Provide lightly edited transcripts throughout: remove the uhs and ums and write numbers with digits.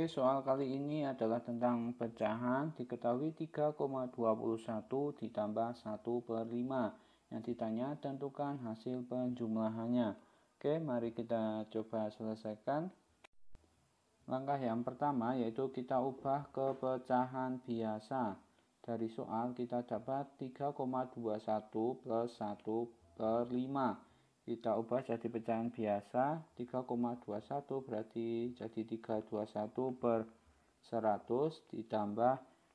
soal kali ini adalah tentang pecahan. Diketahui 3,21 ditambah 1/5. Yang ditanya tentukan hasil penjumlahannya. Oke, mari kita coba selesaikan. Langkah yang pertama yaitu kita ubah ke pecahan biasa. Dari soal kita dapat 3,21 plus 1/5. Kita ubah jadi pecahan biasa. 3,21 berarti jadi 321/100 ditambah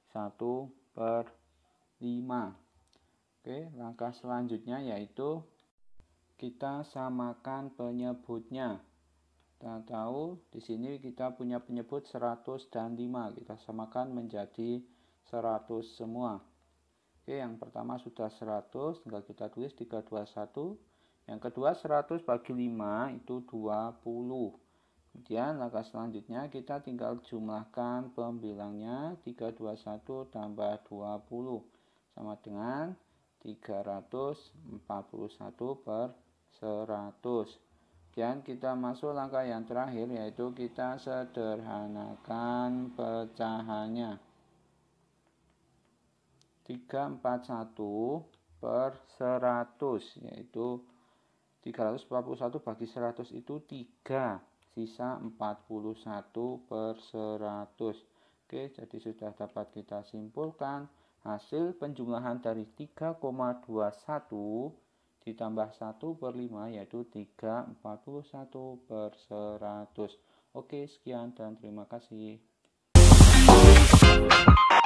1/5. Oke, langkah selanjutnya yaitu kita samakan penyebutnya. Kita tahu di sini kita punya penyebut 100 dan 5. Kita samakan menjadi 100 semua. Oke, yang pertama sudah 100, tinggal kita tulis 321. Yang kedua 100 bagi 5 itu 20. Kemudian langkah selanjutnya kita tinggal jumlahkan pembilangnya. 321 tambah 20 sama dengan 341/100. Dan kita masuk langkah yang terakhir yaitu kita sederhanakan pecahannya. 341/100 yaitu 341 bagi 100 itu 3, sisa 41/100. Oke, jadi sudah dapat kita simpulkan hasil penjumlahan dari 3,21 ditambah 1/5 yaitu 3,41/100. Oke, sekian dan terima kasih.